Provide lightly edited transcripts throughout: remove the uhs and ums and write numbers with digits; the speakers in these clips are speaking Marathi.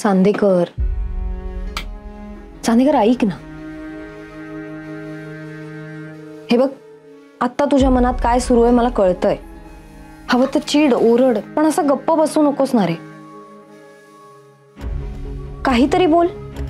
चांदेकर चांदेकर ऐक ना, हे बघ आता तुझ्या मनात काय सुरू आहे मला कळतंय. हवं तर चीड ओरड, पण असं गप्प बसू नकोस ना रे. काहीतरी बोल.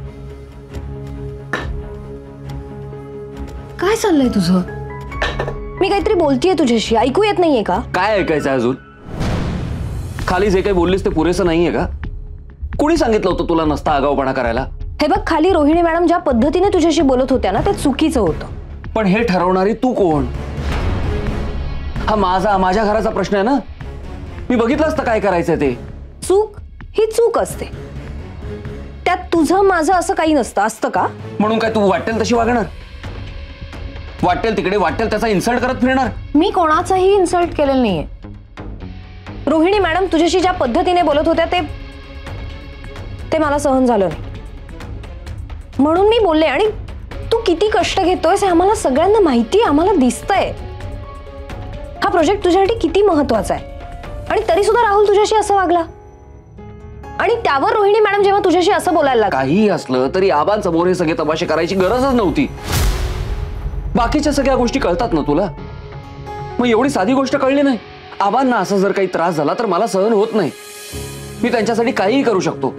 काय चाललंय तुझं? मी काहीतरी बोलतीये तुझ्याशी, ऐकू येत नाहीये का? काय ऐकायचं अजून? खाली जे काही बोललीस ते पुरेसं नाहीये का? कोणी सांगितलं होतं तुला नसता आगाऊपणा करायला? हे बघ खाली रोहिणी मॅडम ज्या पद्धतीने तुझ्याशी बोलत होत्या ना ते चुकीचं होतं. पण हे ठरवणारी तू कोण? हा माझ्या घराचा प्रश्न आहे ना. मी बघितलं असतं काय करायचं ते. चूक ही चूक असते, त्यात तुझं माझं असं काही नसतं. असतं का? म्हणून काय तू वाटेल तशी वागणार? वाटेल तिकडे वाटेल त्याचा इन्सल्ट करत फिरणार? मी कोणाचाही इन्सल्ट केलेलं नाहीये. रोहिणी मॅडम तुझ्याशी ज्या पद्धतीने बोलत होत्या ते मला सहन झालं नाही, म्हणून मी बोलले. आणि तू किती कष्ट घेतोयस हे आम्हाला सगळ्यांना माहिती आहे, आम्हाला दिसतंय. हा प्रोजेक्ट तुझ्यासाठी किती महत्वाचा आहे आणि तरी सुद्धा राहुल तुझ्याशी असं वागला. आणि त्यावर रोहिणी मॅडम जेव्हा तुझ्याशी असं बोलायला लागली, काही असलं तरी आबांसमोर हे सगळे तमाशे करायची गरजच नव्हती. बाकीच्या सगळ्या गोष्टी कळतात ना तुला. मग एवढी साधी गोष्ट कळली नाही? आबांना असं जर काही त्रास झाला तर मला सहन होत नाही. मी त्यांच्यासाठी काहीही करू शकतो.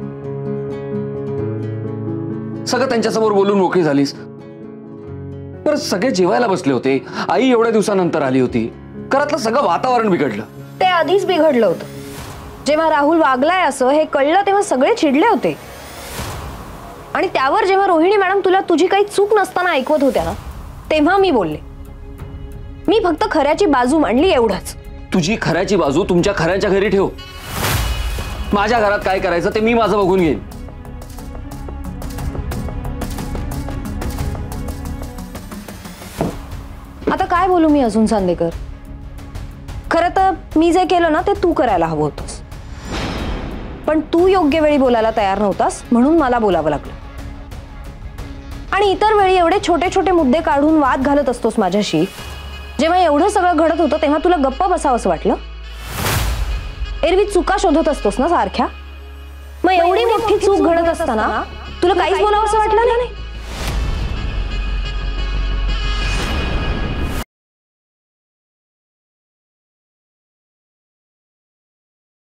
सगळं त्यांच्यासमोर बोलून मोकळी झालीस. पर सगळे जेवायला बसले होते, आई एवढ्या दिवसानंतर आली होती, घरातलं सगळं वातावरण बिघडलं. ते आधीच बिघडलं होतं. जेव्हा राहुल वागलाय असं हे कळलं तेव्हा सगळे चिडले होते. आणि त्यावर जेव्हा रोहिणी मॅडम तुला तुझी काही चूक नसताना ऐकवत होत्या ना तेव्हा मी बोलले. मी फक्त खऱ्याची बाजू मांडली, एवढंच. तुझी खऱ्याची बाजू तुमच्या खऱ्याच्या घरी ठेव. माझ्या घरात काय करायचं ते मी माझं बघून घेईन. आता काय बोलू मी अजून चांदेकर? खरं तर मी जे केलं ना ते तू करायला हवं होतंस, पण तू योग्य वेळी बोलायला तयार नव्हतास म्हणून मला बोलावं लागलं. आणि इतर वेळी एवढे छोटे छोटे मुद्दे काढून वाद घालत असतोस माझ्याशी. जेव्हा एवढं सगळं घडत होतं तेव्हा तुला गप्प बसावं असं वाटलं? एरवी चुका शोधत असतोस ना सारख्या. मग एवढी मोठी चूक घडत असताना तुला काहीच बोलावं असं वाटलं नाही?